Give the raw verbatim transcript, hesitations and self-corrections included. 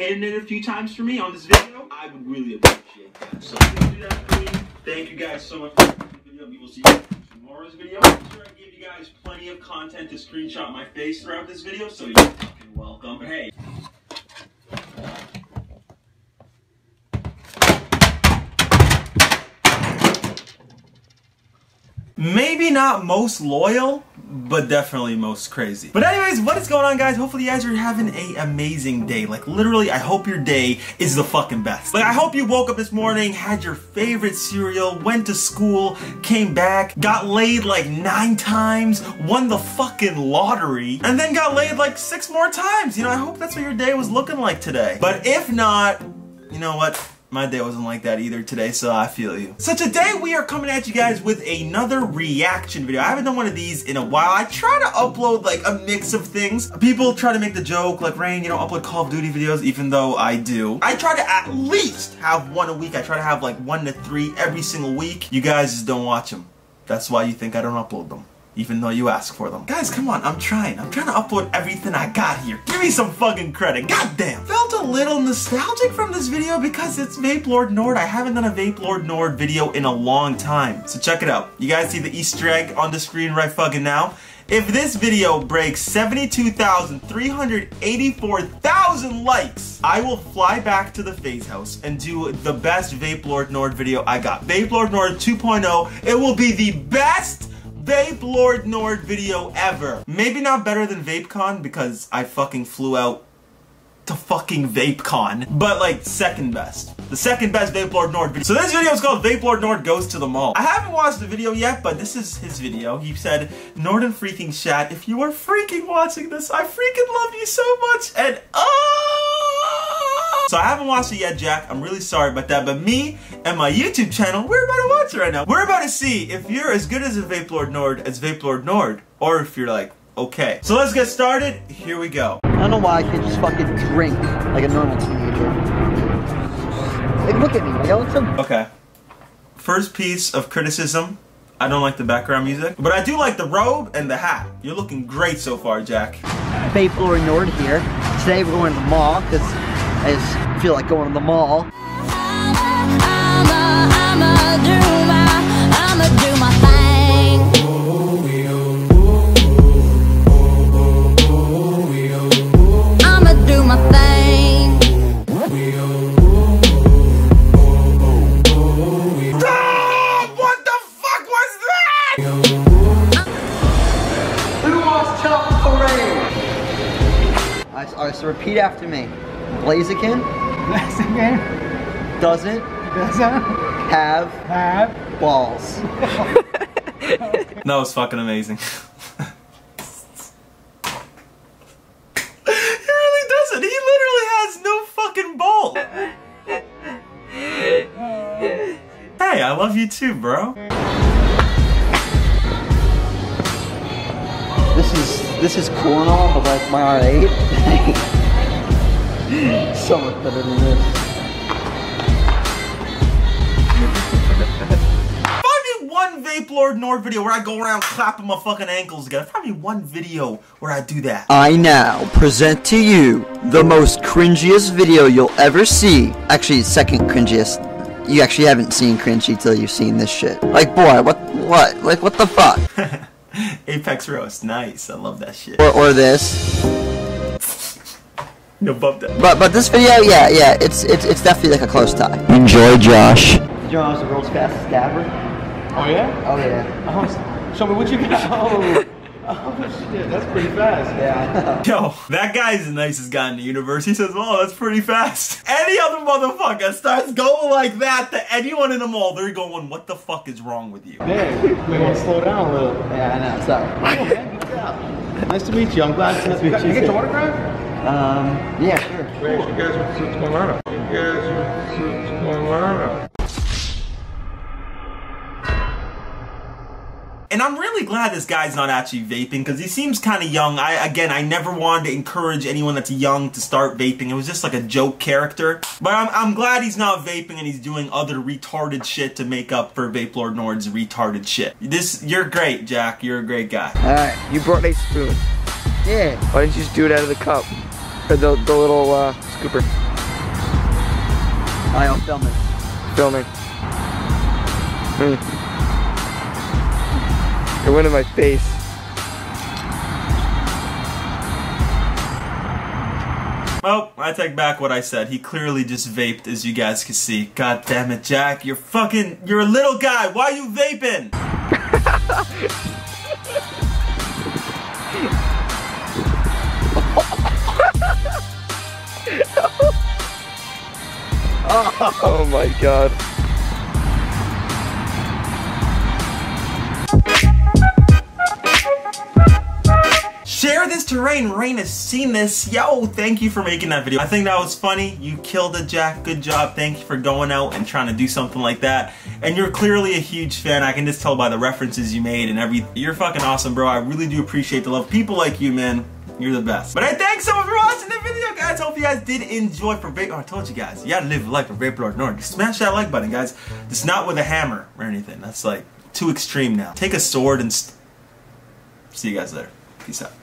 saying it a few times for me on this video, I would really appreciate that. So if you do that for me, thank you guys so much for watching the video. We will see you in tomorrow's video. I'm sure I gave you guys plenty of content to screenshot my face throughout this video, so you're fucking welcome. But hey. Maybe not most loyal, but definitely most crazy. But anyways, what is going on, guys? Hopefully you guys are having an amazing day. Like literally, I hope your day is the fucking best. Like I hope you woke up this morning, had your favorite cereal, went to school, came back, got laid like nine times, won the fucking lottery, and then got laid like six more times. You know, I hope that's what your day was looking like today. But if not, you know what? My day wasn't like that either today, so I feel you. So today we are coming at you guys with another reaction video. I haven't done one of these in a while. I try to upload like a mix of things. People try to make the joke like, Rain, you don't upload Call of Duty videos, even though I do. I try to at least have one a week. I try to have like one to three every single week. You guys just don't watch them. That's why you think I don't upload them, even though you ask for them. Guys, come on, I'm trying. I'm trying to upload everything I got here. Give me some fucking credit, goddamn. Felt a little nostalgic from this video because it's Vape Lord Nord. I haven't done a Vape Lord Nord video in a long time. So check it out. You guys see the Easter egg on the screen right fucking now? If this video breaks seventy-two thousand three hundred eighty-four thousand likes, I will fly back to the FaZe house and do the best Vape Lord Nord video I got. Vape Lord Nord two point oh. It will be the best Vape Lord Nord video ever. Maybe not better than VapeCon because I fucking flew out to fucking VapeCon, but like second best. The second best Vape Lord Nord video. So this video is called Vape Lord Nord Goes to the Mall. I haven't watched the video yet, but this is his video. He said, Norden freaking chat, if you are freaking watching this, I freaking love you so much, and oh! So I haven't watched it yet, Jack. I'm really sorry about that, but me and my YouTube channel, we're about to watch it right now. We're about to see if you're as good as a Vape Lord Nord as Vape Lord Nord, or if you're like, okay. So let's get started. Here we go. I don't know why I can't just fucking drink like a normal teenager. Like, look at me. Like, I look so... Okay. First piece of criticism. I don't like the background music, but I do like the robe and the hat. You're looking great so far, Jack. Vape Lord Nord here. Today we're going to the mall because I just feel like going to the mall. I'm a, I'm a do my, I'm a do my thing. I'ma do my thing. Stop! What the fuck was that? Who wants chocolate parade? Alright, all right, so repeat after me. Blaziken Blaziken doesn't doesn't have have balls. That was fucking amazing. He really doesn't. He literally has no fucking balls. Hey, I love you too, bro. This is this is cool and all, but like my R eight, so much better than this. One Vape Lord Nord video where I go around clapping my fucking ankles together. Probably one video where I do that. I now present to you the most cringiest video you'll ever see. Actually, second cringiest. You actually haven't seen cringy till you've seen this shit. Like, boy, what, what, like, what the fuck? Apex Roast, nice. I love that shit. Or, or this. No, bump that. But, but this video, yeah, yeah, it's, it's, it's definitely like a close tie. Enjoy, Josh. Did you know I was the world's fastest dabber? Oh yeah? Oh yeah. Oh, show me what you got. Oh, oh shit, that's pretty fast. Yeah. Yo, that guy's the nicest guy in the universe. He says, oh, that's pretty fast. Any other motherfucker starts going like that to anyone in the mall, they're going, what the fuck is wrong with you? Yeah, we want to slow down a little. Yeah, I know, sorry. Oh, man, good job. Nice to meet you. I'm glad to meet you. Can I get your autograph? Um, yeah, sure. Wait, you guys what's going on? You guys what's going on? And I'm really glad this guy's not actually vaping because he seems kind of young. I Again, I never wanted to encourage anyone that's young to start vaping. It was just like a joke character. But I'm, I'm glad he's not vaping and he's doing other retarded shit to make up for Vape Lord Nord's retarded shit. This, you're great, Jack. You're a great guy. Alright. You brought a spoon. Yeah. Why didn't you just do it out of the cup? Or the, the little uh, scooper? Alright, I'm filming. Filming. Mm. It went in my face. Oh, I take back what I said. He clearly just vaped, as you guys can see. God damn it, Jack. You're fucking... You're a little guy. Why are you vaping? Oh my god. Share this to Rain. Rain has seen this. Yo, thank you for making that video. I think that was funny. You killed it, Jack. Good job. Thank you for going out and trying to do something like that. And you're clearly a huge fan. I can just tell by the references you made and everything. You're fucking awesome, bro. I really do appreciate the love. People like you, man. You're the best. But I thanks so much for watching the video, guys. Hope you guys did enjoy. For Vape, oh, I told you guys, you gotta live your life for Vape Lord North. Smash that like button, guys. It's not with a hammer or anything. That's like too extreme now. Take a sword and st see you guys later. Peace out.